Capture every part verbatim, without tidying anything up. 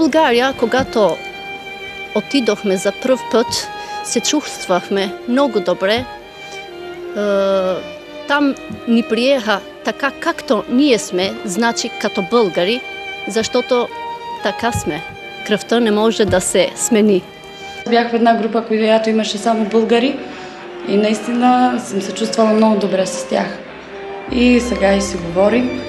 България, когато отидохме за пръв път, се чувствахме много добре. Там ни приеха така, както ние сме, значи като българи, защото така сме. Кръвта не може да се смени. Бях в една група, която имаше само българи и наистина съм се чувствала много добре с тях. И сега и си говорим.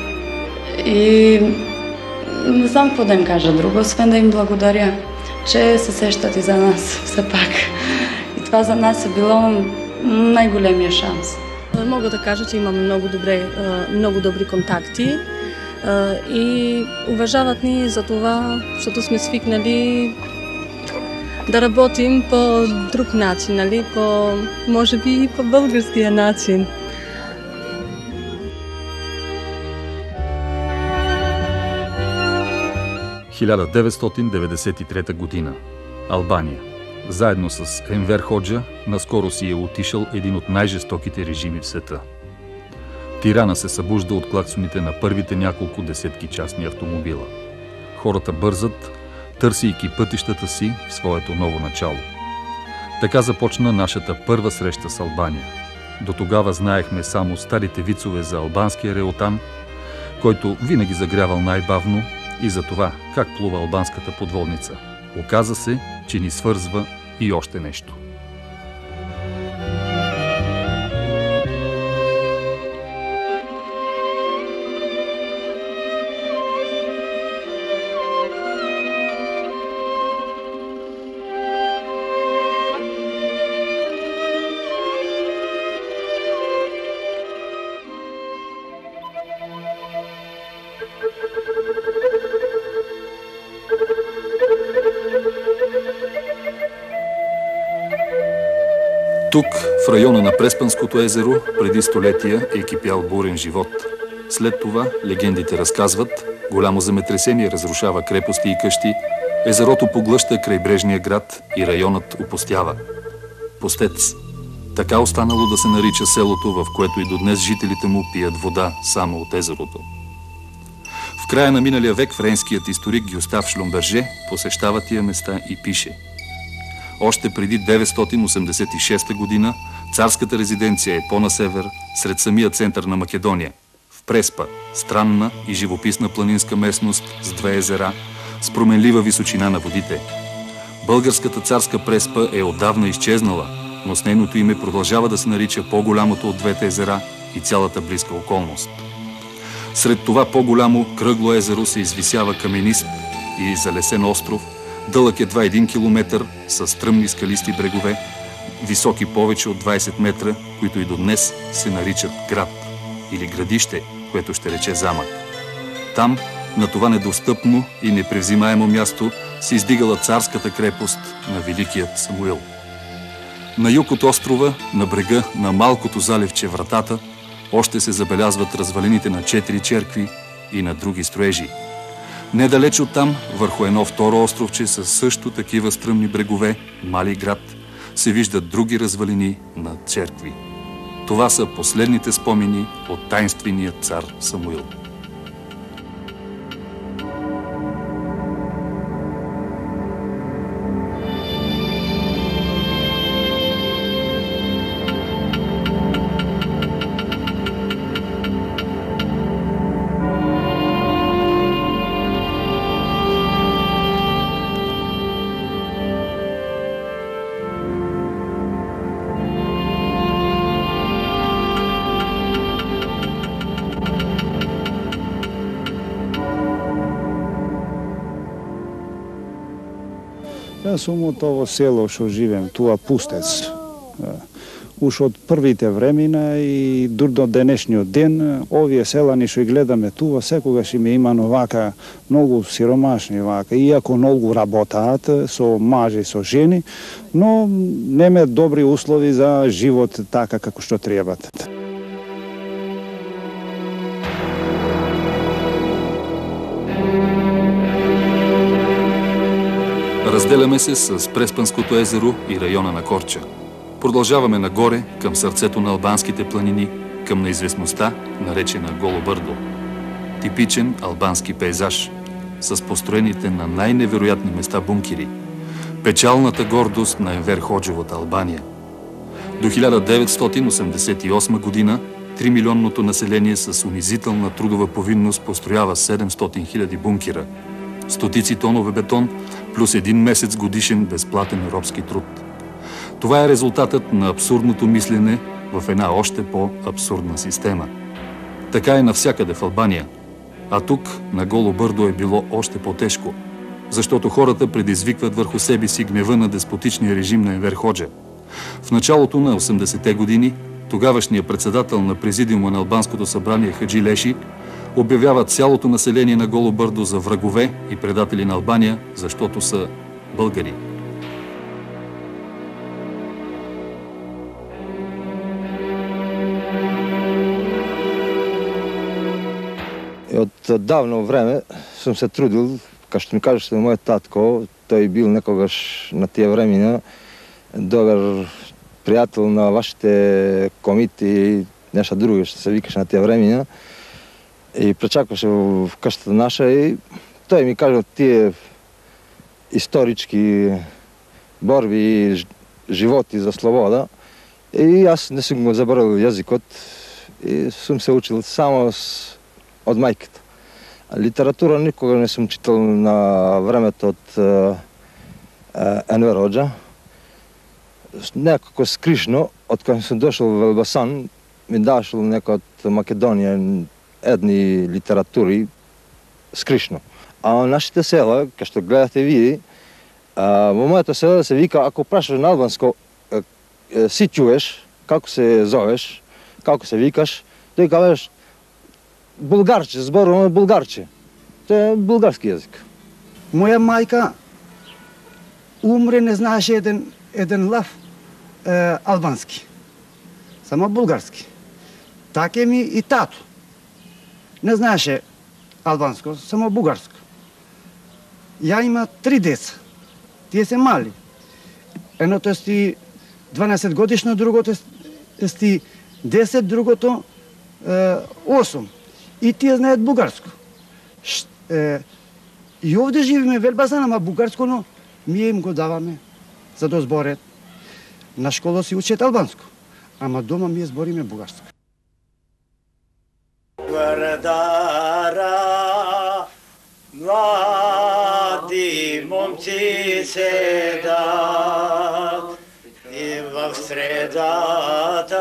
И не знам какво да им кажа друго, освен да им благодаря, че се сещат и за нас все пак. И това за нас е било най-големия шанс. Мога да кажа, че имаме много, добре, много добри контакти и уважават ни за това, защото сме свикнали да работим по друг начин, нали? По, може би по българския начин. хиляда деветстотин деветдесет и трета година. Албания. Заедно с Енвер Ходжа наскоро си е отишъл един от най-жестоките режими в света. Тирана се събужда от клаксоните на първите няколко десетки частни автомобила. Хората бързат, търсейки пътищата си в своето ново начало. Така започна нашата първа среща с Албания. До тогава знаехме само старите вицове за албанския реотан, който винаги загрявал най-бавно, и за това как плува албанската подводница. Оказа се, че ни свързва и още нещо. Тук, в района на Преспанското езеро, преди столетия е кипял бурен живот. След това легендите разказват, голямо земетресение разрушава крепости и къщи, езерото поглъща крайбрежния град и районът опустява. Пустец. Така останало да се нарича селото, в което и до днес жителите му пият вода само от езерото. В края на миналия век френският историк Гюстав Шлюмберже посещава тия места и пише: още преди деветстотин осемдесет и шеста година царската резиденция е по-на север, сред самия център на Македония, в Преспа, странна и живописна планинска местност с две езера, с променлива височина на водите. Българската царска Преспа е отдавна изчезнала, но с нейното име продължава да се нарича по-голямото от двете езера и цялата близка околност. Сред това по-голямо кръгло езеро се извисява каменист и залесен остров, дълъг едва един километър, с стръмни скалисти брегове, високи повече от двайсет метра, които и до днес се наричат град или градище, което ще рече замък. Там, на това недостъпно и непревзимаемо място, се издигала царската крепост на Великият Самуил. На юг от острова, на брега на малкото заливче Вратата, още се забелязват развалините на четири черкви и на други строежи. Недалеч оттам, върху едно второ островче с също такива стръмни брегове, Мали град, се виждат други развалини на церкви. Това са последните спомени от таинствения цар Самуил. Јас сум од ово село што живеем, туа Пустец. Уш од првите времена и дур до денешниот ден, овие селани што ги гледаме туа, секогаш им е имано вака многу сиромашни вака, иако многу работаат со мажи, со жени, но нема добри услови за живот така како што требат. Разделяме се с Преспанското езеро и района на Корча. Продължаваме нагоре, към сърцето на албанските планини, към неизвестността, наречена Голо Бърдо. Типичен албански пейзаж. с построените на най-невероятни места бункери. Печалната гордост на Енвер Ходжа Албания. До хиляда деветстотин осемдесет и осма година тримилионното население с унизителна трудова повинност построява седемстотин хиляди бункера, стотици тонове бетон, плюс един месец годишен безплатен робски труд. Това е резултатът на абсурдното мислене в една още по-абсурдна система. Така е навсякъде в Албания. А тук, на Голо Бърдо, е било още по-тежко, защото хората предизвикват върху себе си гнева на деспотичния режим на Енвер Ходжа. В началото на осемдесетте години тогавашният председател на президиума на Албанското събрание Хаджи Леши обявява цялото население на Голо Бърдо за врагове и предатели на Албания, защото са българи. От давно време съм се трудил, като ще ми кажеш на моят татко, той бил некогаш на тия времена добър приятел на вашите комити и нещо друго, ще се викаш на тия времена. И пречакваше в къщата наша и той ми каза тия исторически борби и животи за свобода. И аз не съм го забравил езикът и съм се учил само с от майката. Литература никога не съм читал на времето от Енвер Ходжа. Някакво скришно, откъде съм дошъл в Елбасан, ми дошъл някой от Македония едни литератури скришно. А в нашите села, като гледате вие, в моята села се вика, ако прашваш на албанско, си чуеш, како се зовеш, како се викаш, той казваш Българче, зборуваме българче. Това е български език. Моя майка умре, не знаеше един, един лав е, албански. Само български. Така ми и тато. Не знаеше албанско, само българско. Я има три деца. Тие са мали. Едното е дванайсет годишно, другото е десет, другото е, осем. И тие знаят българско. Е, и овде живиме в Елбасан, ама българско, но ние им го даваме, за да зборят. На школа си учат албанско, ама дома ние збориме българско. Върдара, млади момци седат и в средата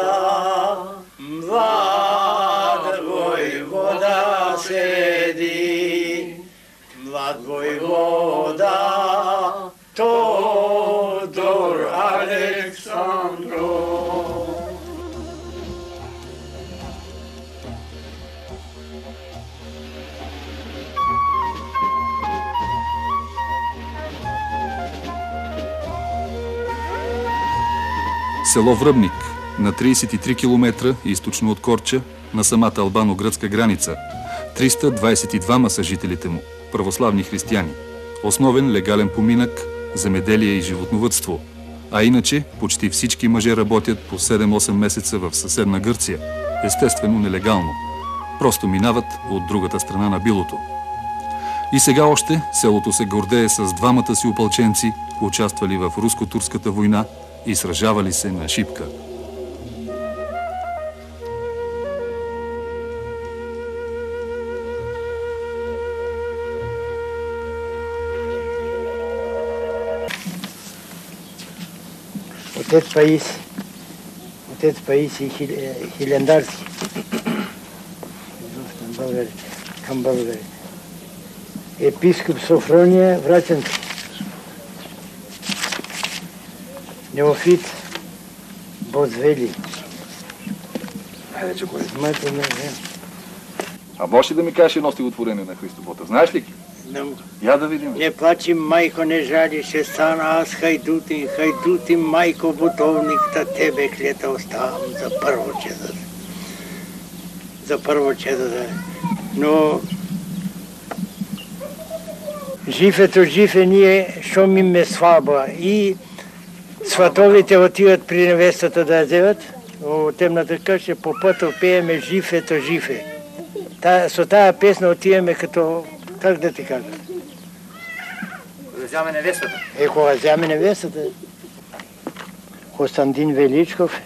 млад войвода седи, млад войвода Тодор Александров. Село Връбник, на трийсет и три километра източно от Корча, на самата албано-гръцка граница. триста двайсет и двама са жителите му, православни християни. Основен легален поминък, земеделие и животновъдство. А иначе почти всички мъже работят по седем-осем месеца в съседна Гърция. Естествено нелегално. Просто минават от другата страна на билото. И сега още селото се гордее с двамата си опълченци, участвали в руско-турската война и сражавали се на шипка. Отец Паисий, отец Паисий Хилендарски, България, към България. Епископ Софрония Враченко, Неофит Бозвели. Хайде, че кой? Майко не е. А можеш ли да ми кажеш едно стихотворение на Христо Ботев? Знаеш ли ги? Знам. Я да видим. Не плачи, майко, не жали, ще стана аз хайдутин, хайдутин, майко, бутовник, та тебе клета оставам за първо чеда. За първо чеда. Но жив ето жив е ние, шо ми ме слаба. И сватовите отиват при невестата да я вземат, от темната къща по пътя пееме жив ето жив е. Та, со тая песна отиваме като, как да ти кажа, взяме невестата? Е, кога взяме невестата? Константин Величков.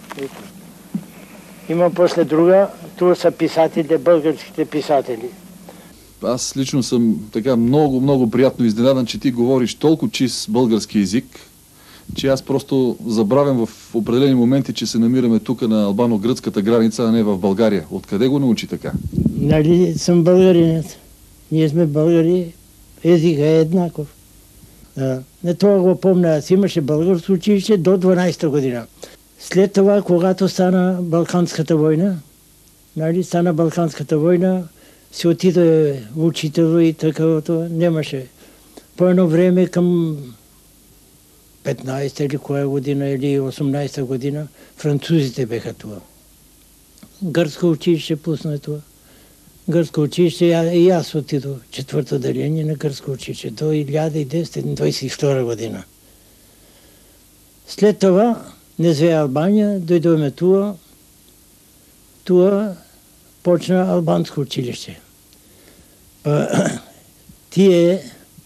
Има после друга, това са писателите, българските писатели. Аз лично съм така много, много приятно изненадан, че ти говориш толкова чист български език, че аз просто забравям в определени моменти, че се намираме тук на албано-гръцката граница, а не в България. Откъде го научи така? Нали съм българинец. Ние сме българи, езика е еднаков. Да. Не това го помня, аз имаше българско училище до дванадесета година. След това, когато стана Балканската война, нали, стана Балканската война, се отиде учител и такавото, нямаше. По едно време към петнадесета или коя година, или осемнадесета година, французите беха това. Гръцко училище пусна това. Гръцко училище и аз отидох четвърто дарение на гръцко училище до хиляда деветстотин двадесет и втора година. След това не зве Албания, дойдоме туа, туа почна албанско училище. Тие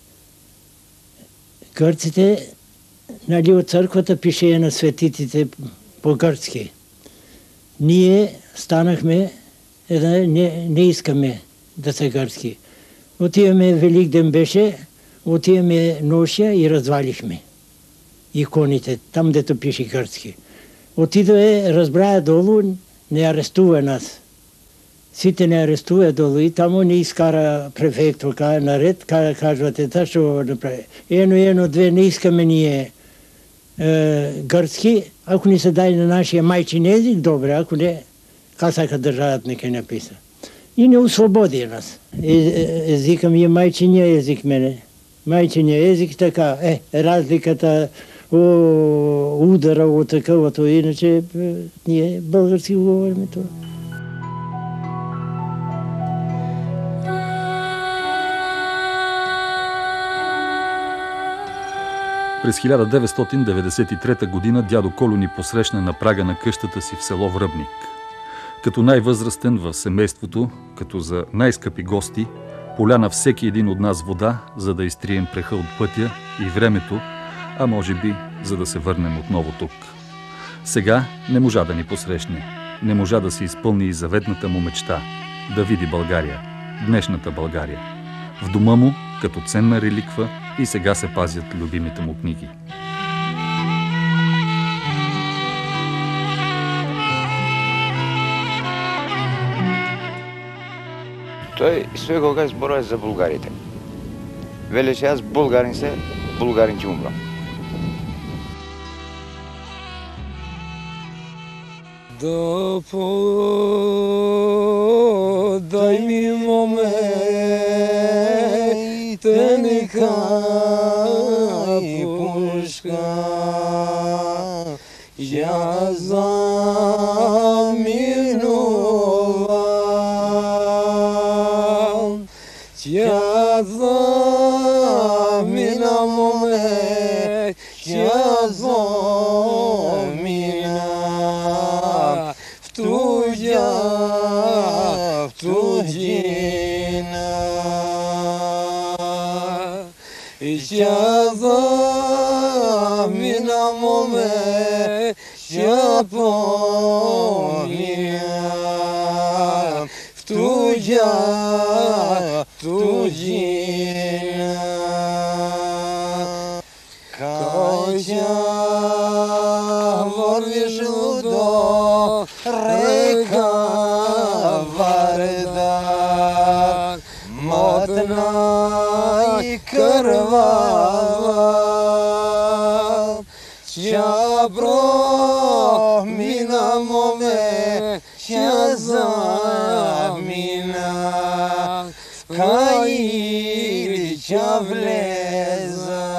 гърците, нали, от църквата пише на светитите по-гърцки. Ние станахме, не, не искаме да са гърцки. Отиваме, Великден беше, отиваме нощя и развалихме иконите, там дето пише гърцки. Отидоме, разбрая долу, не арестува нас. Сите не арестува долу и тамо не изкара префектор, каже наред, кажвате, та ще го направи. Ено, ено, две, не искаме ние е, гърцки, ако ни се дай на нашия майчин език, добре, ако не, казаха държавата нека написа. И не освободи нас. Е, е, езика ми е майчиния език мене. Майчиния език така, е, разликата, о, удара от такъвато, иначе е, ние български говорим това. През хиляда деветстотин деветдесет и трета година дядо Колю ни посрещна на прага на къщата си в село Връбник. Като най-възрастен в семейството, като за най-скъпи гости, поля на всеки един от нас вода, за да изтрием преха от пътя и времето, а може би, за да се върнем отново тук. Сега не можа да ни посрещне, не можа да се изпълни и заветната му мечта – да види България, днешната България. В дома му, като ценна реликва, и сега се пазят любимите му книги. Той свекога зборува за булгарите. Велеше, аз булгарин се, булгарин ќе умрам. Да подай ми момент, нека пушка, я заминувам, тя замина момент, тя замина в туя, в тудина. Тя замина момент, тя помина в туя, тудина. Катя вървиш до река Варда, мътна и кървава, тя промина момент, тя замина в Каири, тя влеза,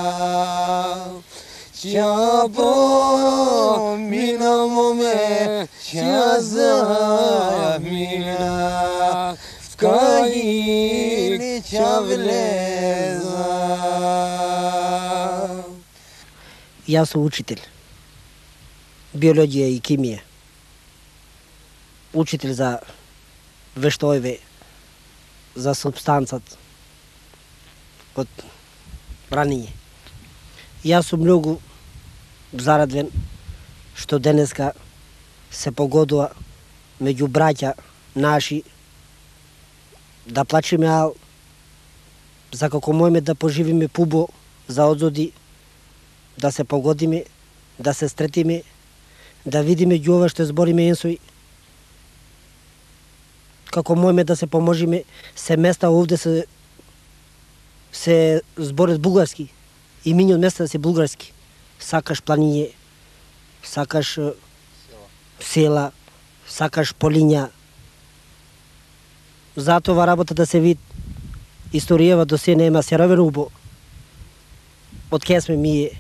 тя промина момент, тя замина в Каири, тя влеза. И аз съм учител. Биология и химия. Учител за вещове, за субстанцията от ранење. Јас сум многу зарадвен што денеска се погодува меѓу браќа наши да плачеме, а за како можеме да поживиме пубо за одзоди, да се погодиме, да се стретиме, да видиме ги ова што збориме енсој, како можеме да се поможиме. Се места овде се се зборат бугарски и минјот места се бугарски. Сакаш планиње, сакаш села, сакаш полиња. Затоа работа да се вид историјава до се нема серовен убо. Од ке сме мие,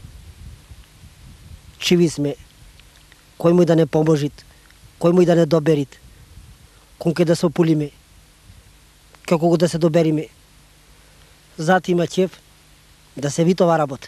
чиви сме, кој му да не поможит, кој му да не доберит, кон ке да се опулиме, како го да се добериме. Зато има чеф да се вид ова работа.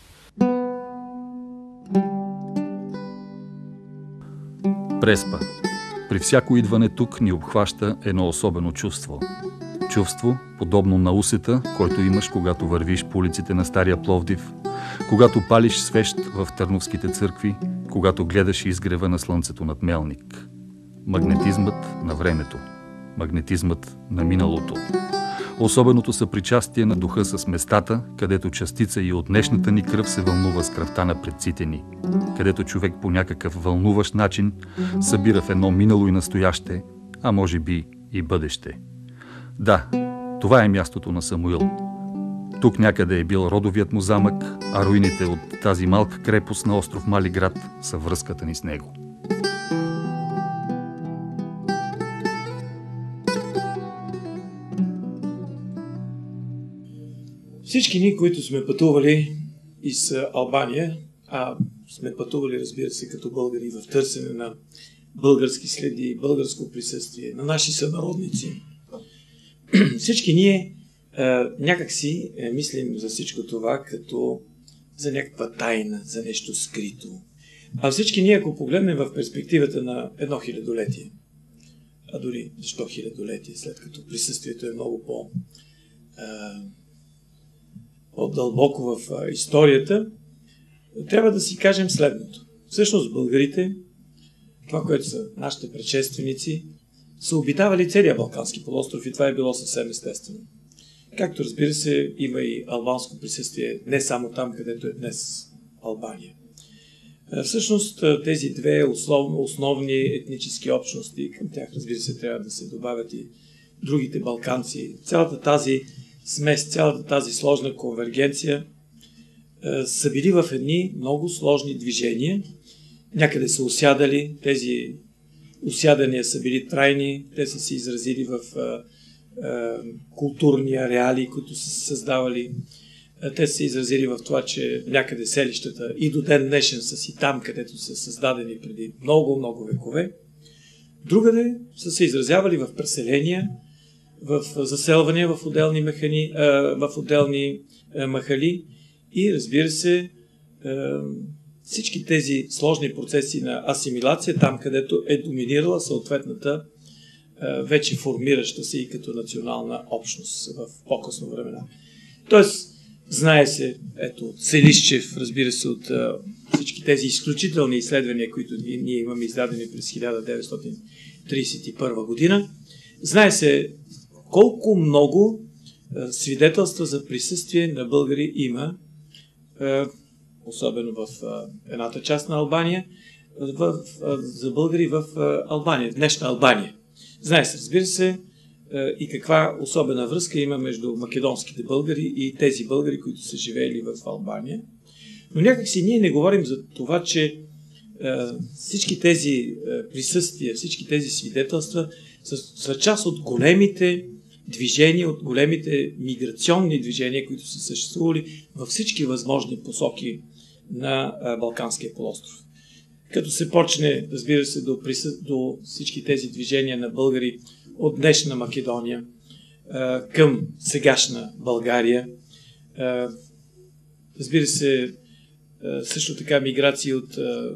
Преспа. При всяко идване тук ни обхваща едно особено чувство. Чувство, подобно на усета, който имаш, когато вървиш по улиците на Стария Пловдив, когато палиш свещ в търновските църкви, когато гледаш изгрева на слънцето над Мелник. Магнетизмът на времето. Магнетизмът на миналото. Особеното съпричастие на духа с местата, където частица и от днешната ни кръв се вълнува с кръвта на предците ни, където човек по някакъв вълнуващ начин събира в едно минало и настояще, а може би и бъдеще. Да, това е мястото на Самуил. Тук някъде е бил родовият му замък, а руините от тази малка крепост на остров Мали град са връзката ни с него. Всички ние, които сме пътували из Албания, а сме пътували, разбира се, като българи в търсене на български следи, българско присъствие, на наши сънародници, всички ние а, някак си е, мислим за всичко това като за някаква тайна, за нещо скрито. А всички ние, ако погледнем в перспективата на едно хилядолетие, а дори защо хилядолетие, след като присъствието е много по- а, по-дълбоко в а, историята, трябва да си кажем следното. Всъщност българите, това, което са нашите предшественици, са обитавали целия Балкански полуостров и това е било съвсем естествено. Както разбира се, има и албанско присъствие не само там, където е днес Албания. Всъщност тези две основ, основни етнически общности, към тях разбира се трябва да се добавят и другите балканци, цялата тази смес, цялата тази сложна конвергенция са били в едни много сложни движения. Някъде са осядали, тези осядания са били трайни, те са се изразили в а, а, културни ареали, които са се създавали. Те са се изразили в това, че някъде селищата и до ден днешен са си там, където са създадени преди много-много векове. Другаде са се изразявали в преселения, в заселвания в отделни, механи, а, в отделни а, махали и, разбира се, а, всички тези сложни процеси на асимилация, там където е доминирала съответната а, вече формираща се и като национална общност в по-късно времена. Тоест, знае се, ето, Селищчев, разбира се, от а, всички тези изключителни изследвания, които ние имаме издадени през хиляда деветстотин тридесет и първа година, знае се колко много а, свидетелства за присъствие на българи има, а, особено в а, едната част на Албания, в, а, за българи в а, Албания, днешна Албания. Знае се, разбира се, а, и каква особена връзка има между македонските българи и тези българи, които са живеели в Албания. Но някак си ние не говорим за това, че а, всички тези а, присъствия, всички тези свидетелства са, са част от големите движения, от големите миграционни движения, които са съществували във всички възможни посоки на а, Балканския полуостров. Като се почне, разбира се, до, присъ... до всички тези движения на българи от днешна Македония а, към сегашна България, а, разбира се, а, също така миграции от а,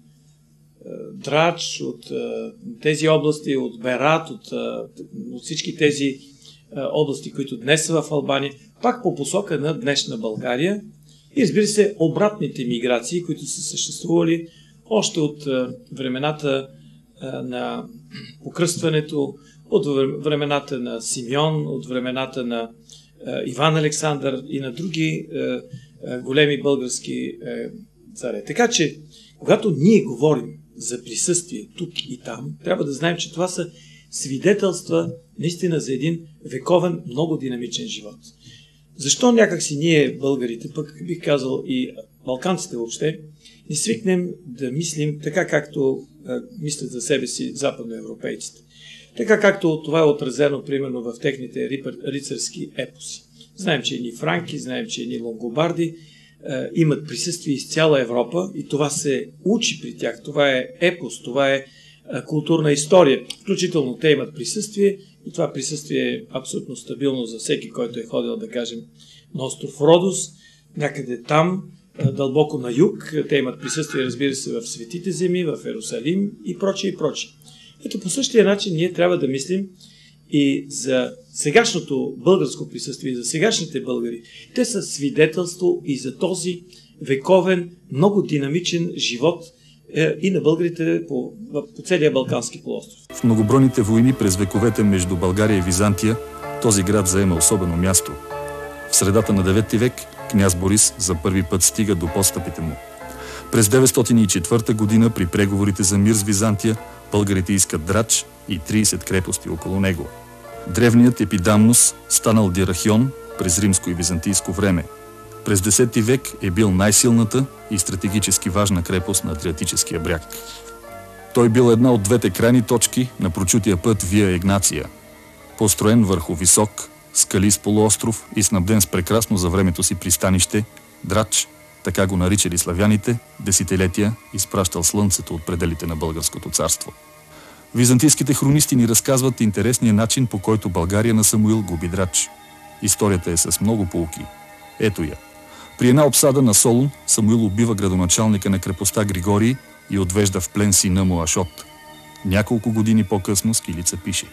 Драч, от а, тези области, от Берат, от, а, от всички тези а, области, които днес са в Албания, пак по посока на днешна България и разбира се обратните миграции, които са съществували още от времената на покръстването, от времената на Симеон, от времената на Иван Александър и на други големи български царе. Така че, когато ние говорим за присъствие тук и там, трябва да знаем, че това са свидетелства наистина за един вековен, много динамичен живот. Защо някакси ние, българите, пък бих казал и балканците въобще, не свикнем да мислим така, както а, мислят за себе си западноевропейците. Така както това е отразено, примерно, в техните рицарски епоси. Знаем, че едни франки, знаем, че едни лонгобарди а, имат присъствие из цяла Европа и това се учи при тях. Това е епос, това е а, културна история. Включително те имат присъствие и това присъствие е абсолютно стабилно за всеки, който е ходил, да кажем, на остров Родос, някъде там, дълбоко на юг. Те имат присъствие, разбира се, в Светите земи, в Иерусалим и прочее и прочее. Ето по същия начин ние трябва да мислим и за сегашното българско присъствие, и за сегашните българи. Те са свидетелство и за този вековен, много динамичен живот е, и на българите по, по целия Балкански полуостров. В многобройните войни през вековете между България и Византия този град заема особено място. В средата на девети век княз Борис за първи път стига до подстъпите му. През деветстотин и четвърта година при преговорите за мир с Византия българите искат Драч и трийсет крепости около него. Древният Епидамнос станал Дирахион през римско и византийско време. През десети век е бил най-силната и стратегически важна крепост на Адриатическия бряг. Той бил една от двете крайни точки на прочутия път Вия Игнация. Построен върху висок, скалист полуостров и снабден с прекрасно за времето си пристанище, Драч, така го наричали славяните, десетилетия изпращал слънцето от пределите на българското царство. Византийските хронисти ни разказват интересния начин, по който България на Самуил губи Драч. Историята е с много поуки. Ето я. При една обсада на Солун Самуил убива градоначалника на крепостта Григорий и отвежда в плен сина му Ашот. Няколко години по-късно Скилица пише: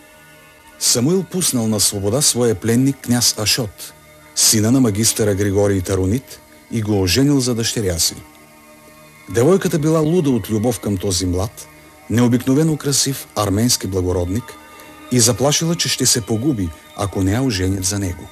Самуил пуснал на свобода своя пленник княз Ашот, сина на магистъра Григорий Таронит, и го оженил за дъщеря си. Девойката била луда от любов към този млад, необикновено красив арменски благородник и заплашила, че ще се погуби, ако не я оженят за него.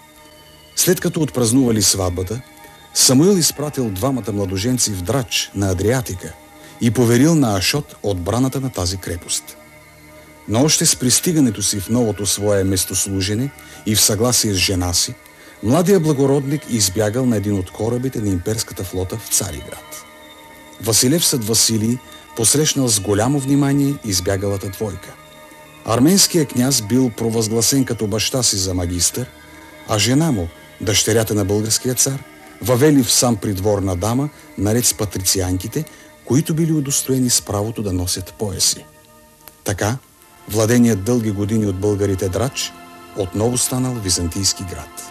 След като отпразнували сватбата, Самуил изпратил двамата младоженци в Драч на Адриатика и поверил на Ашот отбраната на тази крепост. Но още с пристигането си в новото свое местослужене и в съгласие с жена си, младия благородник избягал на един от корабите на имперската флота в Цариград. Василевсът Василий посрещнал с голямо внимание избягалата двойка. Арменският княз бил провъзгласен като баща си за магистър, а жена му, дъщерята на българския цар, въвели в сам придворна дама, наред с патрицианките, които били удостоени с правото да носят пояси. Така, владеният дълги години от българите Драч отново станал византийски град.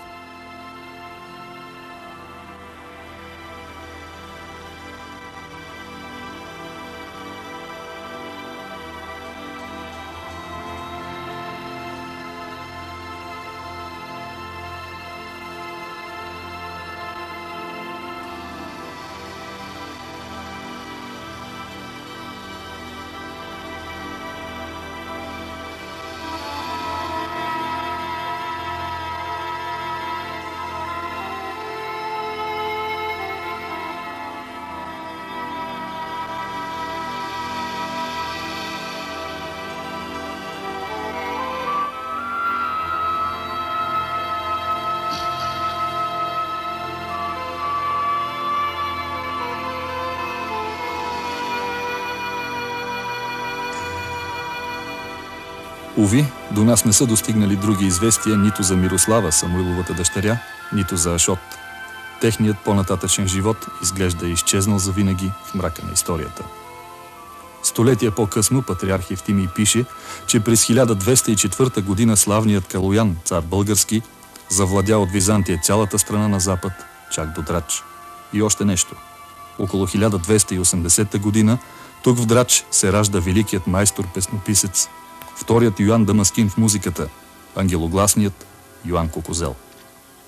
Уви, до нас не са достигнали други известия нито за Мирослава, Самуиловата дъщеря, нито за Ашот. Техният по-нататъчен живот изглежда изчезнал завинаги в мрака на историята. Столетия по-късно патриарх Евтимий пише, че през хиляда двеста и четвърта година славният Калоян, цар български, завладя от Византия цялата страна на запад, чак до Драч. И още нещо. Около хиляда двеста и осемдесета година тук в Драч се ражда великият майстор-песнописец, вторият Йоан Дамаскин в музиката, ангелогласният Йоан Кокозел.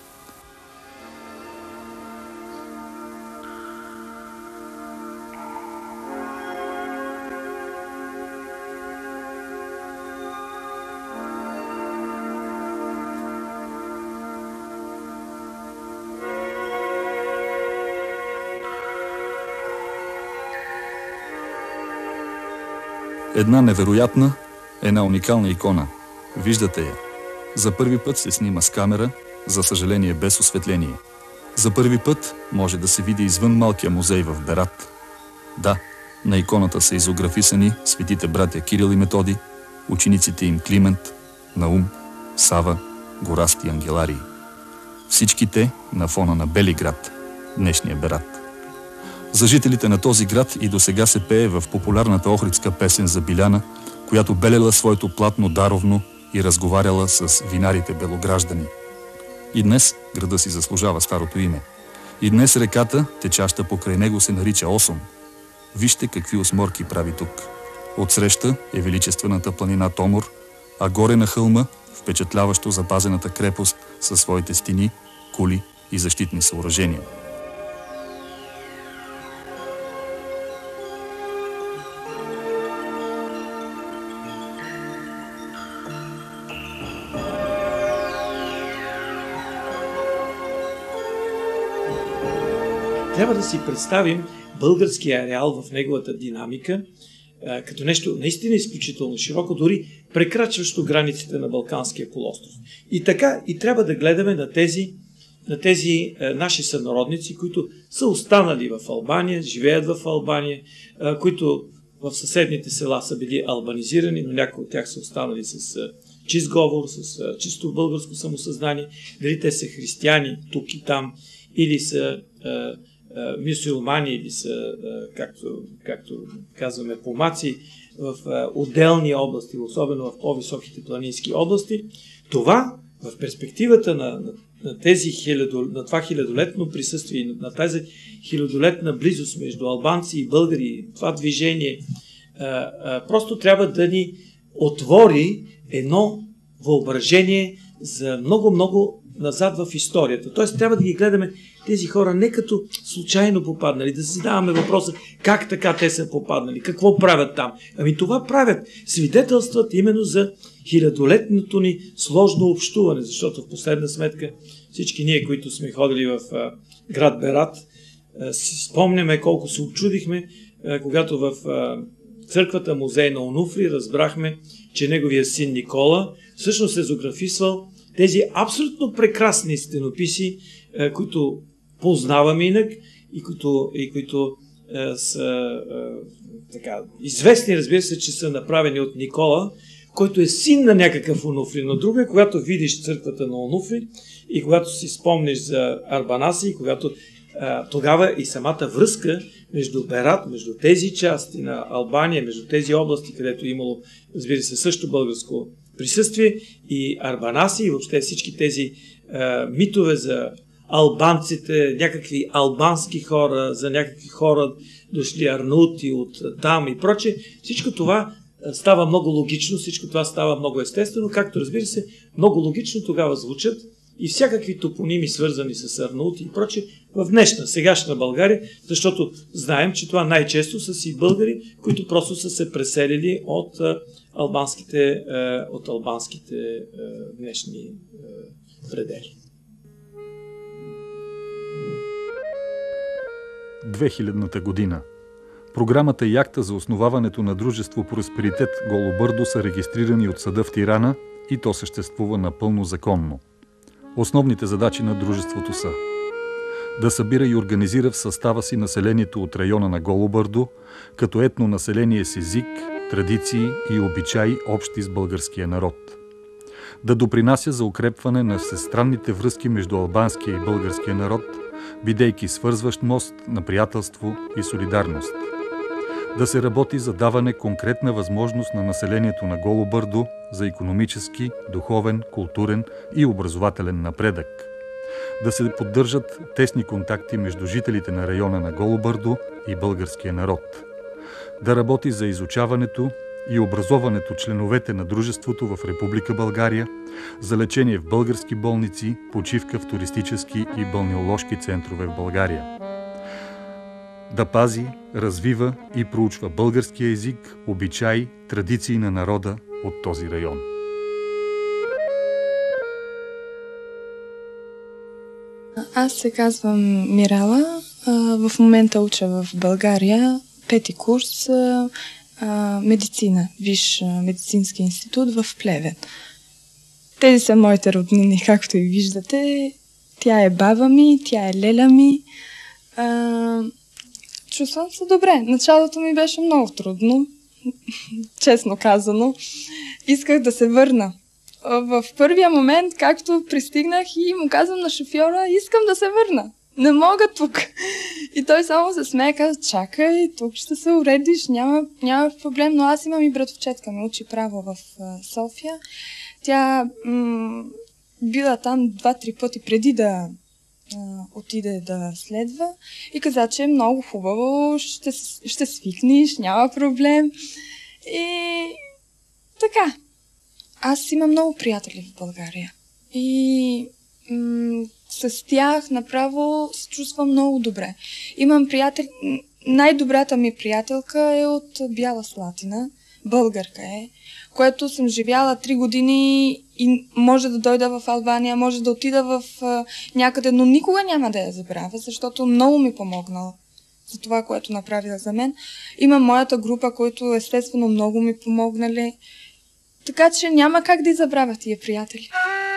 Една невероятна, една уникална икона. Виждате я. За първи път се снима с камера, за съжаление без осветление. За първи път може да се види извън малкия музей в Берат. Да, на иконата са изографисани светите братя Кирил и Методи, учениците им Климент, Наум, Сава, Горасти и Ангеларий. Всички те на фона на Белиград, днешния Берат. За жителите на този град и досега се пее в популярната охридска песен за Биляна, която белела своето платно даровно и разговаряла с винарите белограждани. И днес града си заслужава старото име. И днес реката, течаща покрай него, се нарича Осом. Вижте какви осморки прави тук. Отсреща е величествената планина Томор, а горе на хълма впечатляващо запазената крепост със своите стени, кули и защитни съоръжения. Трябва да си представим българския ареал в неговата динамика, като нещо наистина изключително широко, дори прекрачващо границите на Балканския полуостров. И така и трябва да гледаме на тези, на тези е, наши сънародници, които са останали в Албания, живеят в Албания, е, които в съседните села са били албанизирани, но някои от тях са останали с е, чист говор, с е, чисто българско самосъзнание. Дали те са християни тук и там, или са е, мюсюлмани, или са, както, както казваме, помаци в отделни области, особено в по-високите планински области. Това в перспективата на, на, на, тези хилядо, на това хилядолетно присъствие, на тази хилядолетна близост между албанци и българи, това движение, просто трябва да ни отвори едно въображение за много-много назад в историята. Тоест трябва да ги гледаме тези хора не като случайно попаднали, да си задаваме въпроса как така те са попаднали, какво правят там. Ами това правят. Свидетелстват именно за хилядолетното ни сложно общуване, защото в последна сметка всички ние, които сме ходили в а, град Берат, а, си спомняме колко се очудихме, а, когато в а, църквата музей на Онуфри разбрахме, че неговия син Никола всъщност е зографисвал тези абсолютно прекрасни стенописи, е, които познаваме инак и които, и които е, са е, така, известни, разбира се, че са направени от Никола, който е син на някакъв Онуфри. Но друго е, когато видиш църквата на Онуфри и когато си спомниш за Арбанаси, и когато е, тогава и самата връзка между Берат, между тези части на Албания, между тези области, където е имало, разбира се, също българско присъствие, и Арбанаси, и въобще всички тези е, митове за албанците, някакви албански хора, за някакви хора дошли арнаути от там и прочее. Всичко това става много логично, всичко това става много естествено, както разбира се, много логично тогава звучат и всякакви топоними, свързани с арнаути и прочее, в днешна, сегашна България, защото знаем, че това най-често са си българи, които просто са се преселили от албанските, от албанските днешни предели. две хилядната година. Програмата и акта за основаването на дружество Просперитет Голо-Бърдо са регистрирани от съда в Тирана и то съществува напълно законно. Основните задачи на дружеството са: да събира и организира в състава си населението от района на Голо-Бърдо, като етно население с език, традиции и обичаи общи с българския народ. Да допринася за укрепване на всестранните връзки между албанския и българския народ, бидейки свързващ мост на приятелство и солидарност. Да се работи за даване конкретна възможност на населението на Голо-Бърдо за икономически, духовен, културен и образователен напредък. Да се поддържат тесни контакти между жителите на района на Голо-Бърдо и българския народ. Да работи за изучаването и образоването членовете на дружеството в Република България, за лечение в български болници, почивка в туристически и балнеоложки центрове в България. Да пази, развива и проучва българския език, обичаи, традиции на народа от този район. Аз се казвам Мирала. В момента уча в България пети курс а, медицина, Висш медицински институт в Плевен. Тези са моите роднини, както и виждате. Тя е баба ми, тя е леля ми. А, чувствам се добре. Началото ми беше много трудно, честно казано. Исках да се върна. В първия момент, както пристигнах и му казвам на шофьора, искам да се върна. Не мога тук. И той само се смее, каза, чакай, тук ще се уредиш, няма, няма проблем, но аз имам и братовчетка, ме учи право в а, София. Тя м- била там два-три пъти преди да а, отиде да следва и каза, че е много хубаво, ще, ще свикнеш, няма проблем. И така. Аз имам много приятели в България. И м- с тях направо се чувствам много добре. Имам приятели... Най-добрата ми приятелка е от Бяла Слатина. Българка е. Което съм живяла три години и може да дойда в Албания, може да отида в а, някъде, но никога няма да я забравя, защото много ми помогнала за това, което направила за мен. Имам моята група, които естествено много ми помогнали. Така че няма как да забравя тия приятели.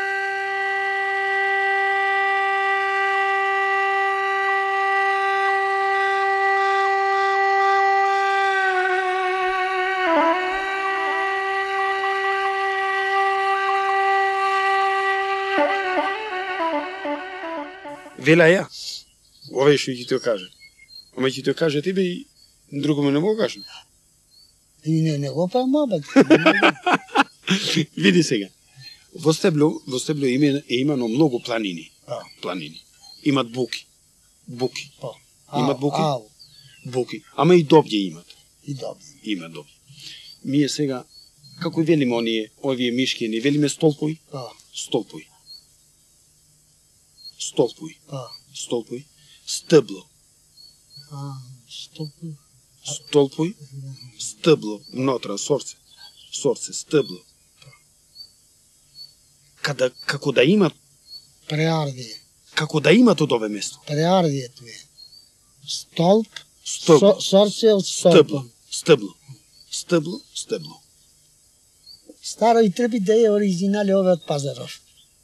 Вела ја. Ова е што ќе ти го каже. Ама ќе ти го каже тебе и друго ме не мога каже. И не, не го памабат. Види сега. Во Стебло, во Стебло има, е имано многу планини. А. Планини. Имат буки. Буки. А. Имат буки. А. Буки. Ама и добје имат. И добје. Има добје. Ние сега, како велиме оние, овие мишки, не велиме столпои? А. Столпои. Столпои. А. Столпои. Стъбло. А. Столпои. Столпои. Стъбло. Внотра, сорце. Сорце, стъбло. Када, како да имат... Преардие. Како да имат од ове место. Преардието е. Столп. Стълб. Со, сорце од стъбло. Стъбло. Стъбло. Стъбло. Старо и треби да е оригинали ове од Пазаров.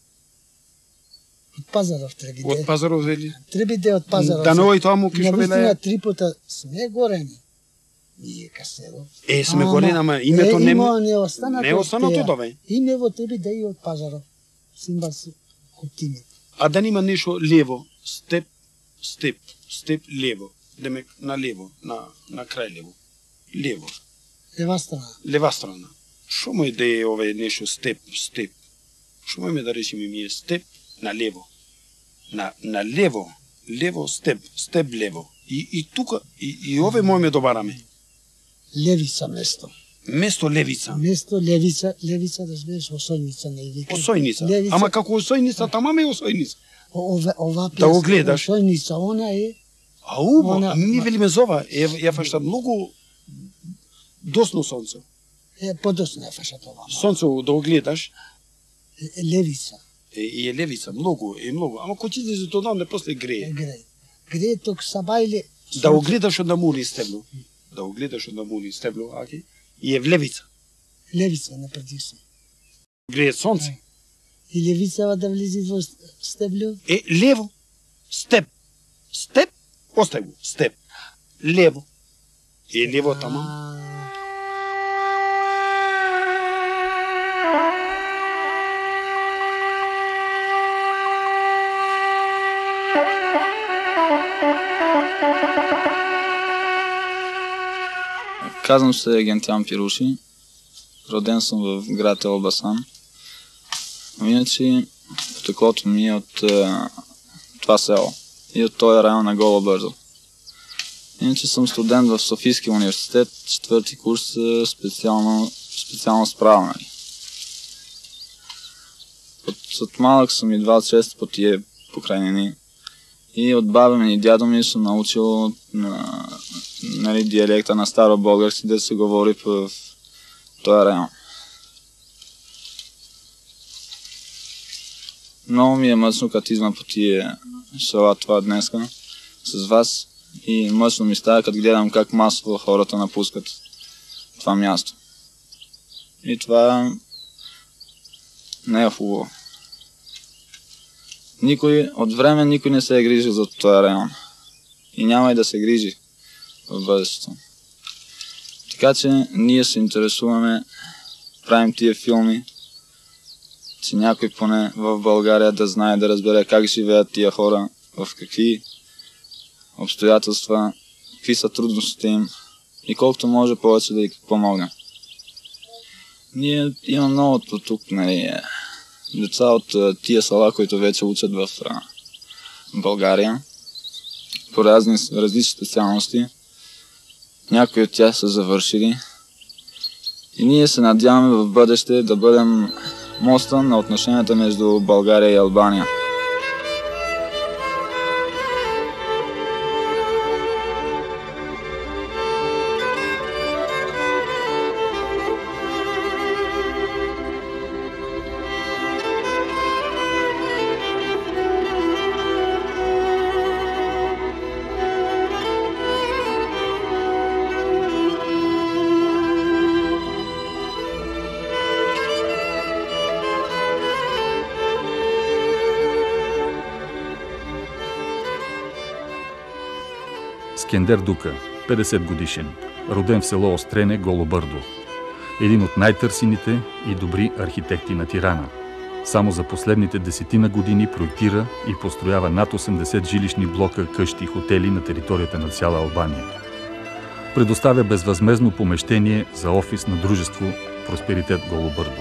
Од Пазаров треби да е. Од Пазаров вели? Треби да е од Пазаров. Да новој тоа му кишо веле. Навистина три пута сме горени. Ние Каселов. Е, сме горени, ама името е, не... Има, не останато. Не останато дове. Имево треби да е од Пазаров. Симбал се куптини. А да нема нешто лево, степ, степ, степ, лево. Демек на лево, на, на крај лево. Лево. Лева страна. Лева страна. Шо му е да е ове нешто степ, степ? Шо му е да речеме ми е степ на лево. На, на лево, лево степ, степ лево. И, и тука, и, и ове мојме добараме. Левица место. Место левица. Место левица, левица да знаеш осојница не вика. Осојница. Левица. Ама како осојница, тамаме осојница. Ова ова да го гледаш. Осојница, она е. А убо, она... ми велиме зова, е, ја фашта многу досно сонце. Е, подосно ја фашта ова. Сонце да го гледаш. Е, левица. Е, и е левица, многу, е многу. Ама кој ти излезе тоа не после грее. Грее. Грее ток сабајле. Да го гледаш од намуни стебло. Да го гледаш од намуни стебло, аки. И е в левица. Левица на предисно. Грее сонце. И левицава да влезе во стебло? Е, лево. Степ. Степ. Остави го. Степ. Лево. Е, лево тама. Казвам се Гентян Пируши. Роден съм в град Елбасан. Но иначе потеклото ми е от е, това село и от този район на Гола Бързо. Иначе съм студент в Софийския университет, четвърти курс, специално, специално справа. От, от малък съм идвал често по тия покрайнини. И от баба ми и дядо ми съм научил на, нали, диалекта на старобългарски, да се говори в този район. Много ми е мъчно, като идвам по тия села това днеска с вас. И мъчно ми става, като гледам как масово хората напускат това място. И това не е хубаво. Никой, от време никой не се е грижил за този район. И няма и да се грижи в бъдещето. Така че ние се интересуваме, правим тия филми, че някой поне в България да знае, да разбере как живеят тия хора, в какви обстоятелства, какви са трудностите им и колкото може повече да ги помогне. Ние имаме много тук, нали, деца от тия села, които вече учат в България по разни, различни специалности. Някои от тях са завършили и ние се надяваме в бъдеще да бъдем моста на отношенията между България и Албания. Скендер Дука, петдесет годишен, роден в село Острене, Голо Бърдо. Един от най-търсените и добри архитекти на Тирана. Само за последните десетина години проектира и построява над осемдесет жилищни блока, къщи и хотели на територията на цяла Албания. Предоставя безвъзмездно помещение за офис на дружество Просперитет Голо Бърдо.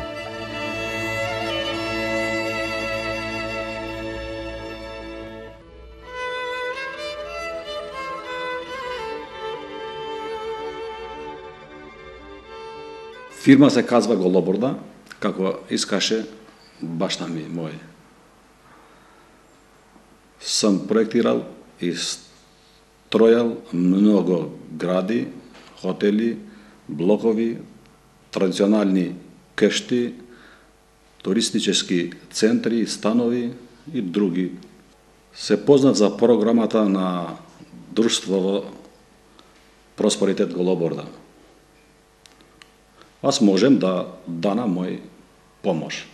Фирма се казва Голоборда, како искаше башта ми мој. Сам проектирал и стројал много гради, хотели, блокови, традиционални къщи, туристически центри, станови и други. Се познат за програмата на друштво Просперитет Голоборда. Аз можем да дана мој помош.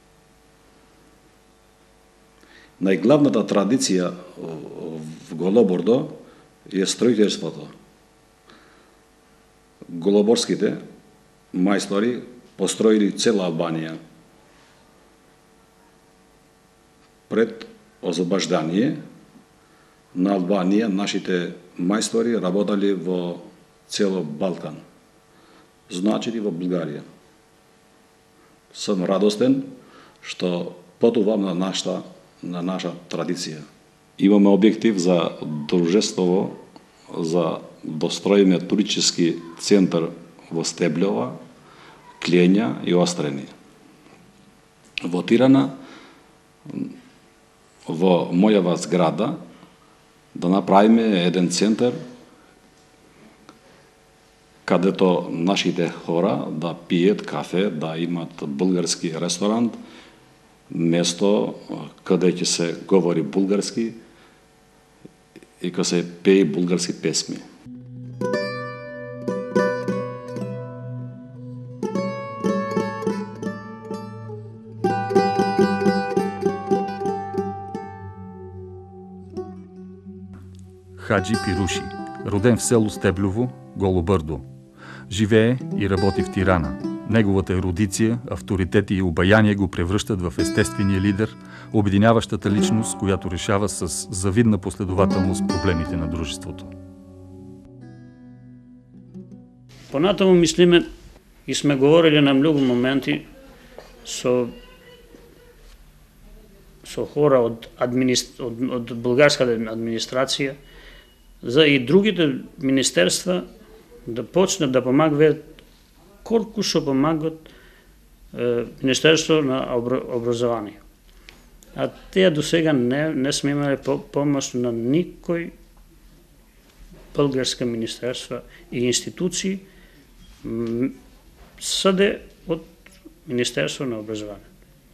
Најглавната традиција в Голобордо е строителството. Голоборските мајстори построили цела Албанија. Пред освобождание на Албанија нашите мајстори работали во цело Балкан. Значи и во Бугарија. Сум радостен што потувам на нашата на наша традиција. Имаме објектив за дружество за достроиме туристички центар во Стеблјова, Клења и Острени. Во Тирана, во мојава зграда, да направиме еден центар кадето нашите хора да пијат кафе, да имат булгарски ресторант, место каде ќе се говори булгарски и каде се пее булгарски песми. Хаджи Пируши, роден в село Стеблево, Голо Бърдо. Живее и работи в Тирана. Неговата ерудиция, авторитет и обаяние го превръщат в естествения лидер, обединяващата личност, която решава с завидна последователност проблемите на дружеството. Понатаму мислиме и сме говорили на многу моменти со со хора од, администр... од, од булгарската администрација за и другите министерства да почнат да помагат колку што помагат е, Министерство на образование. А тие до сега не, не сме имали по, помощ на никој българска министерства и институции съде от Министерство на образование.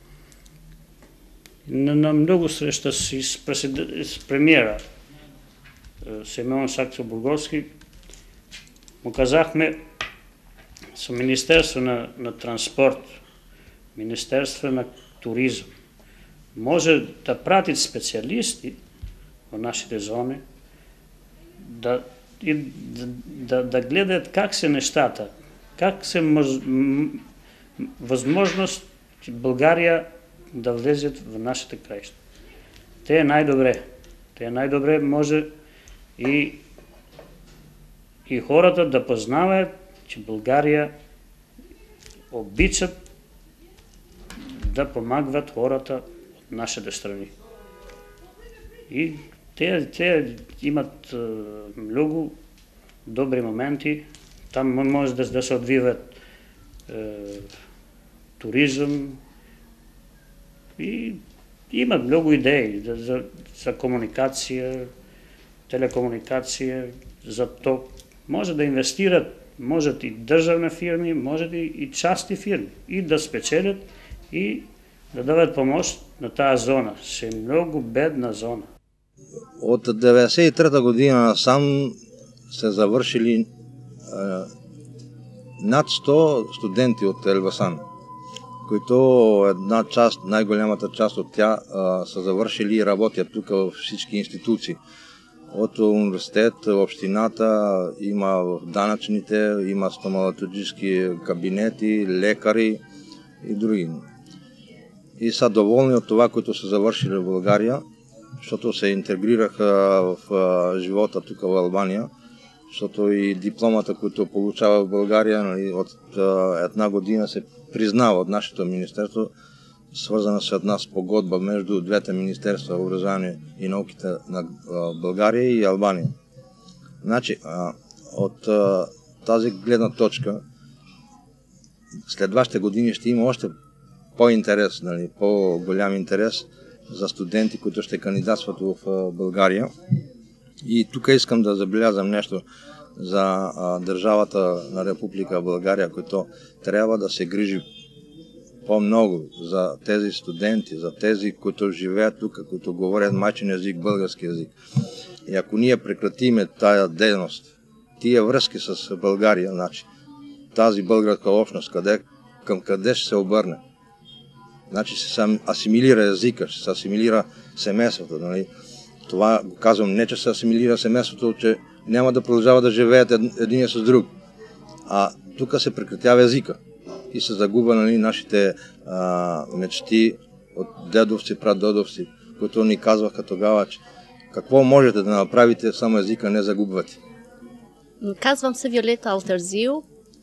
На, на много среща с, с премиера Симеон Саксо-Бургоцки му казахме со Министерство на, на транспорт, Министерство на туризм, може да пратит специјалисти во нашите зони, да, и, да, да, да гледаат как се нештата, как се моз, м, возможност Българија да влезет во нашите краишта. Те е најдобре. Те е најдобре може и и хората да познаваат че Българија обичат да помагват хората од нашите страни. И те, те имат многу добри моменти. Там може да, да се одвиват е, туризм и имат многу идеи за, за, за комуникација, телекомуникација, за то може да инвестират, можат и државни фирми, можат и, и частни фирми, и да спечелят и да дадат помош на таа зона. Се многу бедна зона. Од деветдесет и трета година насам се завршили е, над сто студенти од Елбасан, които една част, најголемата част од тя е, се завршили и работят тука во всички институции. Од университет, општината, има данъчните, има стоматологически кабинети, лекари и други. И са доволни от това, които са завършили в България, защото се интегрираха в живота тук в Албания, защото и дипломата, която получава в България, нали, от една година се признава от нашето министерство, свързана с една спогодба между двете министерства образование и науките на България и Албания. Значи, от тази гледна точка, следващите години ще има още по-интерес, нали, по-голям интерес за студенти, които ще кандидатстват в България. И тук искам да забелязам нещо за държавата на Република България, която трябва да се грижи по-много за тези студенти, за тези, които живеят тук, които говорят майчин език, български език. И ако ние прекратиме тая дейност, тия връзки с България, значи, тази българска общност, къде, към къде ще се обърне? Значи ще се асимилира езика, ще се асимилира семейството. Нали? Това го казвам не, че се асимилира семейството, че няма да продължава да живеят един с друг. А тук се прекратява езика и се загуба, нали, нашите а, мечти от дедовци, прадедовци, които ни казваха тогава, че какво можете да направите, само езика не загубвате. Казвам се Виолета Алтерзио.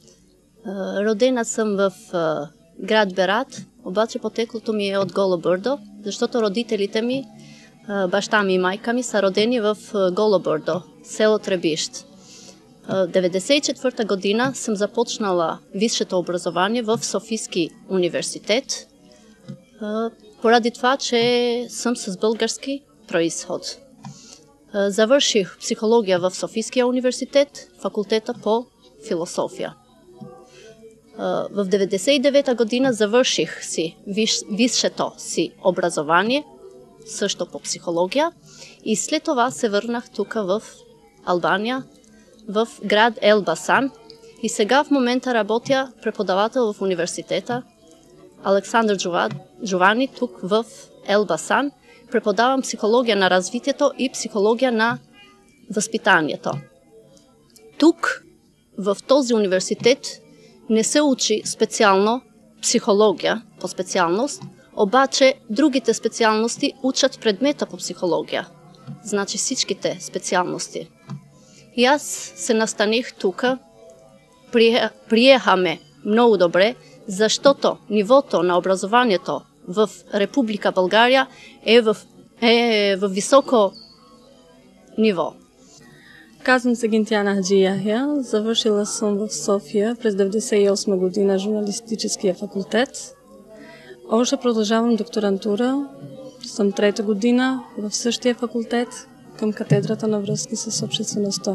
Родена съм в град Берат, обаче потеклото ми е от Голо Бърдо, защото родителите ми, баща ми и майка ми са родени в Голо Бърдо, село Требищ. деветдесет и четвърта година съм започнала висшето образование в Софийски университет, поради това, че съм с български произход. Завърших психология в Софийския университет, факултета по философия. В деветдесет и девета година завърших си висшето си образование, също по психология, и след това се върнах тук в Албания, в град Елбасан, и сега в момента работя преподавател в университета Александър Джовани тук в Елбасан. Преподавам психология на развитието и психология на възпитанието. Тук, в този университет, не се учи специално психология по специалност, обаче другите специалности учат предмета по психология. Значи всичките специалности. И аз се настаних тук, приехаме много добре, защото нивото на образованието в Република България е в, е в високо ниво. Казвам се Гинтяна Хаджи Яхя. Завършила съм в София през деветдесет и осма година журналистическия факултет. Още продължавам докторантура. Съм трета година в същия факултет към катедрата на връзки с обществеността.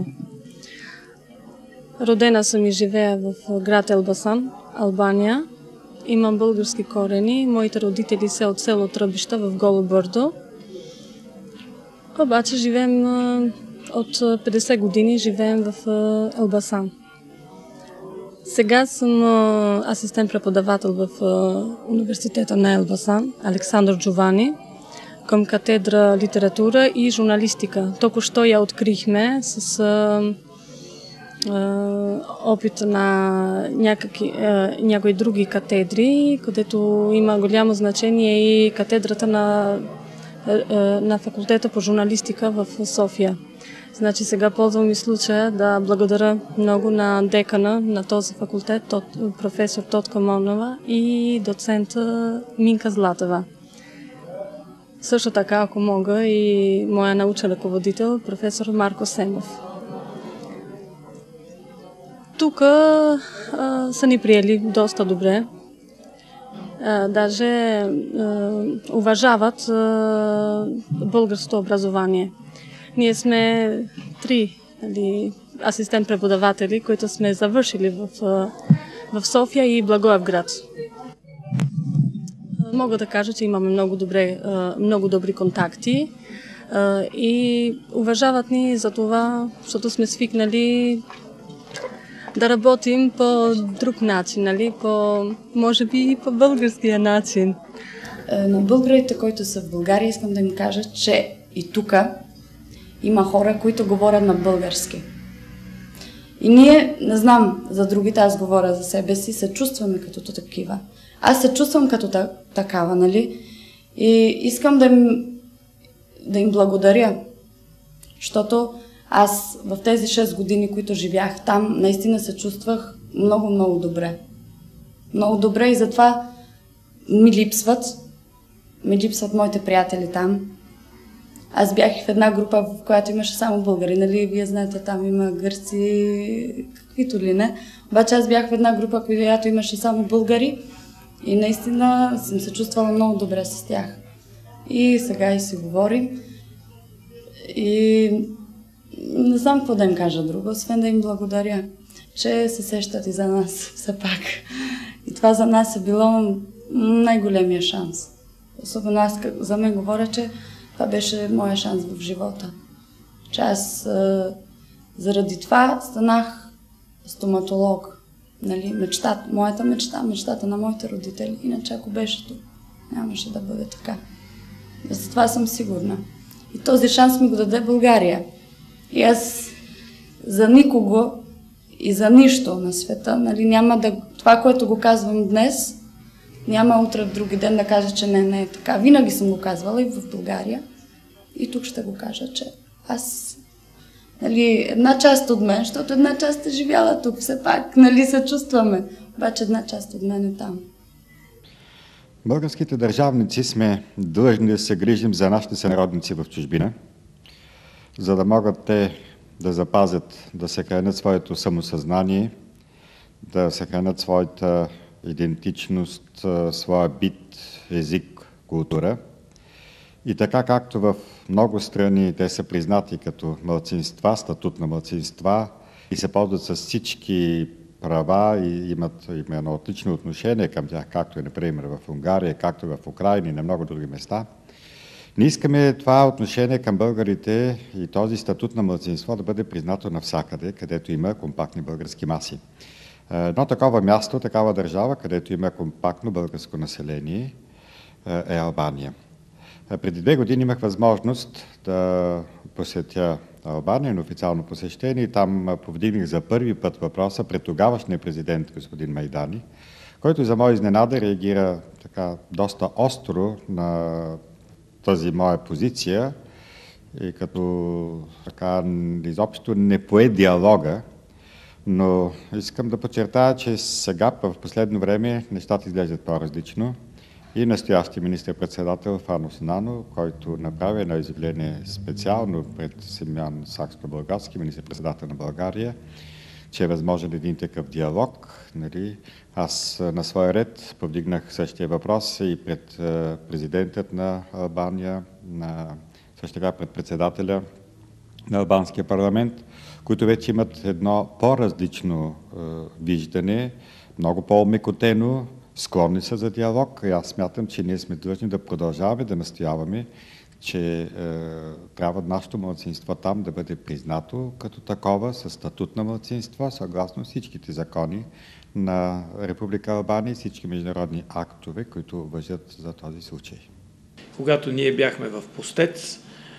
Родена съм и живея в град Елбасан, Албания. Имам български корени. Моите родители са от село Тръбища в Голо Бърдо. Обаче живеем от петдесет години живеем в Елбасан. Сега съм асистент преподавател в университета на Елбасан, Александър Джовани, към катедра литература и журналистика. Току-що я открихме с а, а, опит на някакви, а, някои други катедри, където има голямо значение и катедрата на, а, на факултета по журналистика в София. Значи сега ползвам и случая да благодаря много на декана на този факултет, професор Тотка Монова и доцента Минка Златева. Също така, ако мога, и моя научен ръководител, професор Марко Семов. Тук а, са ни приели доста добре. А, даже а, уважават а, българското образование. Ние сме три нали, асистент-преподаватели, които сме завършили в, в София и Благоевград. Мога да кажа, че имаме много, добре, много добри контакти и уважават ни за това, защото сме свикнали да работим по друг начин, нали? По, може би и по българския начин. На българите, които са в България, искам да им кажа, че и тук има хора, които говорят на български. И ние, не знам за другите, аз говоря за себе си, се чувстваме като такива. Аз се чувствам като та, такава, нали? И искам да им, да им благодаря, защото аз в тези шест години, които живях там, наистина се чувствах много, много добре. Много добре и затова ми липсват, ми липсват моите приятели там. Аз бях в една група, в която имаше само българи, нали? Вие знаете, там има гърци, каквито ли не. Обаче аз бях в една група, в която имаше само българи и наистина съм се чувствала много добре с тях. И сега и си говорим. И не знам какво да им кажа друго, освен да им благодаря, че се сещат и за нас все пак. И това за нас е било най-големия шанс. Особено аз за мен говоря, че това беше моя шанс в живота. Че аз а, заради това станах стоматолог. Нали, мечтата, моята мечта, мечтата на моите родители. Иначе ако беше тук, нямаше да бъде така. За това съм сигурна. И този шанс ми го даде България. И аз за никого и за нищо на света, нали, няма да... Това, което го казвам днес, няма утре в други ден да кажа, че не, не е така. Винаги съм го казвала и в България. И тук ще го кажа, че аз, нали, една част от мен, защото една част е живяла тук, все пак, нали, се чувстваме. Обаче една част от мен е там. Българските държавници сме длъжни да се грижим за нашите сънародници в чужбина, за да могат те да запазят, да съхранят своето самосъзнание, да съхранят своята идентичност, своя бит, език, култура. И така както в много страни те са признати като малцинства, статут на малцинства и се ползват с всички права и имат, има едно отлично отношение към тях, както е, например, в Унгария, както в Украина и на много други места. Ние искаме това отношение към българите и този статут на малцинство да бъде признато навсякъде, където има компактни български маси. Едно такова място, такава държава, където има компактно българско население, е Албания. Преди две години имах възможност да посетя Албания на официално посещение и там повдигнах за първи път въпроса пред тогавашния президент господин Майдани, който за моя изненада реагира така доста остро на тази моя позиция и като така изобщо не пое диалога, но искам да подчертая, че сега в последно време нещата изглеждат по-различно. И настоящия министър-председател Фанус Нано, който направи едно изявление специално пред Симеон Сакскобургготски, министър-председател на България, че е възможен един такъв диалог. Нали? Аз на своя ред повдигнах същия въпрос и пред президентът на Албания, на, също така пред председателя на Албанския парламент, които вече имат едно по-различно е, виждане, много по-омекотено, склонни са за диалог и аз смятам, че ние сме длъжни да продължаваме да настояваме, че е, трябва нашето малцинство там да бъде признато като такова, със статут на малцинство, съгласно всичките закони на Република Албания и всички международни актове, които важат за този случай. Когато ние бяхме в Постец,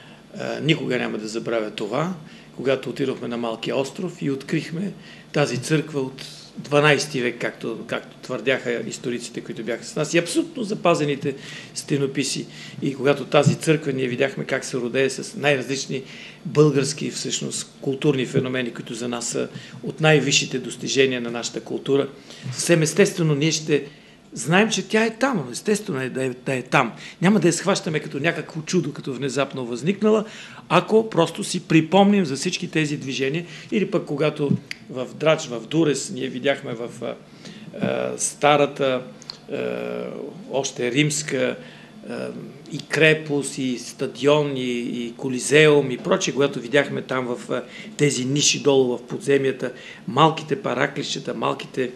никога няма да забравя това, когато отидохме на Малкия остров и открихме тази църква от дванайсети век, както, както твърдяха историците, които бяха с нас, и абсолютно запазените стенописи. И когато тази църква ние видяхме как се родее с най-различни български, всъщност, културни феномени, които за нас са от най-висшите достижения на нашата култура, съвсем естествено ние ще знаем, че тя е там, естествено е да, е да е там. Няма да я схващаме като някакво чудо, като внезапно възникнала, ако просто си припомним за всички тези движения, или пък когато в Драч, в Дурес, ние видяхме в а, а, старата, а, още римска а, и крепост, и стадион, и, и колизеум, и прочее, когато видяхме там в а, тези ниши долу в подземията, малките параклищета, малките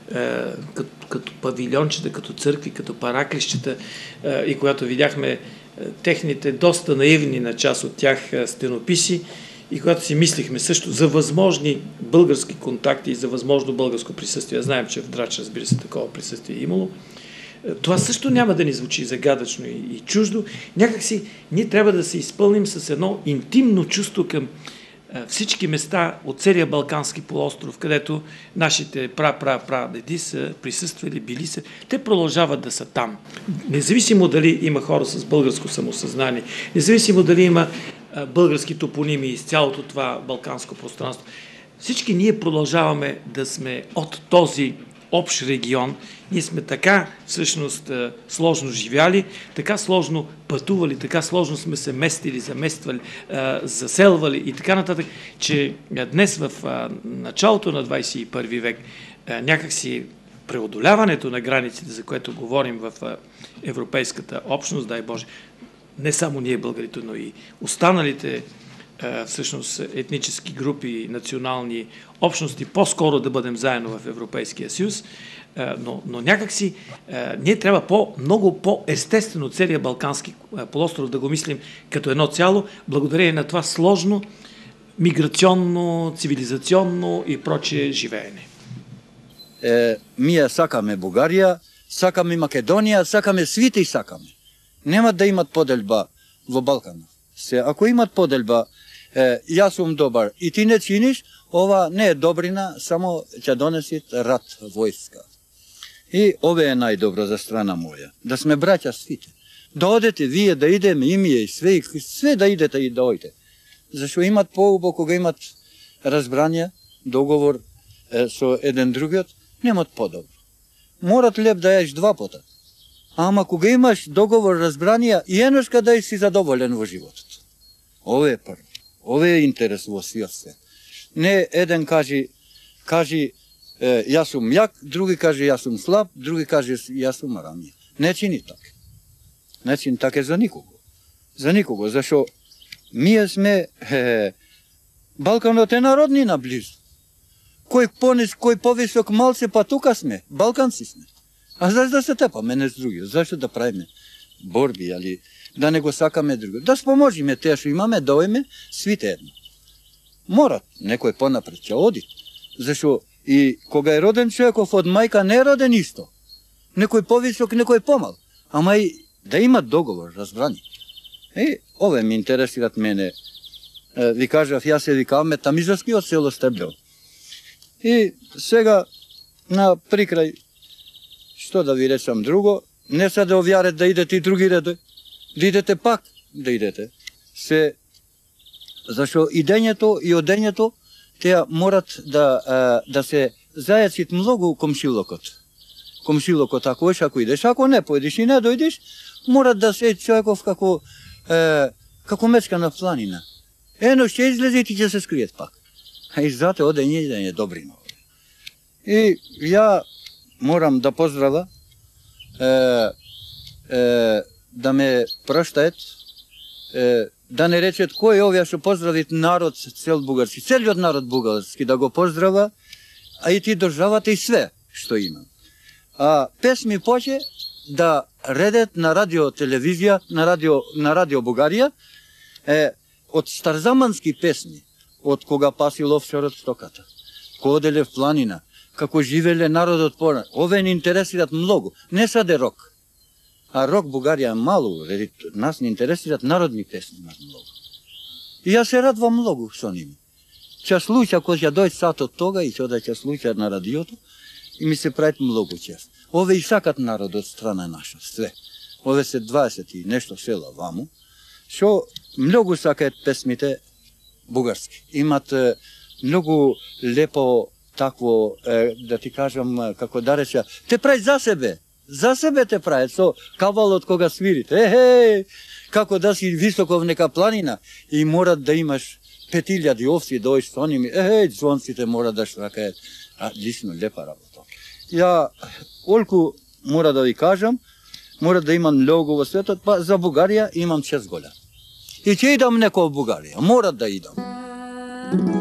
Като, като павилиончета, като църкви, като параклищета, и когато видяхме техните доста наивни на част от тях стенописи, и когато си мислихме също за възможни български контакти и за възможно българско присъствие, знаем, че в Драч, разбира се, такова присъствие е имало, това също няма да ни звучи загадъчно и, и чуждо. Някакси ние трябва да се изпълним с едно интимно чувство към всички места от целия Балкански полуостров, където нашите пра-пра-прадеди са присъствали, били са, те продължават да са там. Независимо дали има хора с българско самосъзнание, независимо дали има български топоними из цялото това балканско пространство, всички ние продължаваме да сме от този общ регион. Ние сме така всъщност сложно живяли, така сложно пътували, така сложно сме се местили, замествали, заселвали и така нататък, че днес в началото на двадесет и първи век някакси преодоляването на границите, за което говорим в европейската общност, дай Боже, не само ние българите, но и останалите всъщност етнически групи, национални общности, по-скоро да бъдем заедно в Европейския съюз, но, но някакси ние трябва по, много по-естествено целият Балкански полуостров да го мислим като едно цяло, благодарение на това сложно, миграционно, цивилизационно и прочие живеене. Е, ние сакаме Бугария, сакаме Македония, сакаме свите и сакаме. Нема да имат подельба в Балкана. Се, ако имат подельба, е, јас сум добар и ти не чиниш, ова не е добрина, само ќе донесит рат, војска. И ова е најдобро за страна моја, да сме браќа свите. Да одете вие, да идеме и мие, и све, и све да идете и да ојте. Зашто имат поубо, кога имат разбрање, договор е, со еден другиот, немат подобро. Морат леп да јаш два пота. Ама кога имаш договор, разбрање, и едношка да си задоволен во животот. Ова е прво. Ова е интерес во свиот. Не еден кажи, кажи е, јас сум јак, други кажи јас сум слаб, други кажи јас сум рамија. Не чини така. Не чини така за никого. За никого, зашо ние сме е, Балканот е народни наблизу. Кој понис, кој повисок малце, па тука сме, балканци сме. А зашто да се тепаме не с други? Зашто да правиме борби, али да не го сакаме друго? Да споможиме те што имаме, да ојме свите едно. Морат, некој понапред ќе оди. Зашто и кога е роден човеков од мајка не е роден исто. Некој повисок, некој помал. Ама и да имат договор, разбрани. И ове ми интересират мене. Ви кажав, јас се викаваме тамизовскиот село Стеблево. И сега на прикрај, што да ви речам друго, не се да овјарат да идете и други редој, да идете пак, да идете. Се, зашо идењето и одењето, теа морат да, да се зајацит многу комшилокот. Комшилокот, ако еш, ако идеш, ако не поедиш и не дојдеш, морат да се човеков како, е, како мечка на планина. Ено ще излезе и ти ќе се скриет пак. И зате одење и идење добрино. И ја морам да поздравя, е, е, да ме проштаат, е, да не речет кој е овие што поздравит народ цел бугарски, целиот народ бугарски да го поздрава, а и ти државата и све што има. А песми поче да редет на радио телевизија, на радио, на радио Бугарија, е, од старзамански песни, од кога паси ловчарот стоката, коделе в планина, како живеле народот порано. Ове не интересират многу, не саде рок. А рок Бугарија малу, нас не интересират народни песни многу. И јас се радвам многу со ними. Ќе случа, кога ќе дојде сат од тога и ќе ќе случа на радиото, и ми се правит многу чест. Ове и сакат народ од страна наша, све. Ове се дваесет и нешто села ваму, што многу сакаат песмите бугарски. Имат е, многу лепо такво, е, да ти кажам, како да реча, те прави за себе. За себе те прави, со кавалот кога свирите. Ехе, како да си високо в нека планина и морат да имаш пет илјади овци, дојш со ними. Ехе, звонците мора да штракаат. А, лично, лепа работа. Ја, олку мора да ви кажам, мора да имам многу во светот, па за Бугарија имам шест година. И ќе идам неко в Бугарија, мора да идам.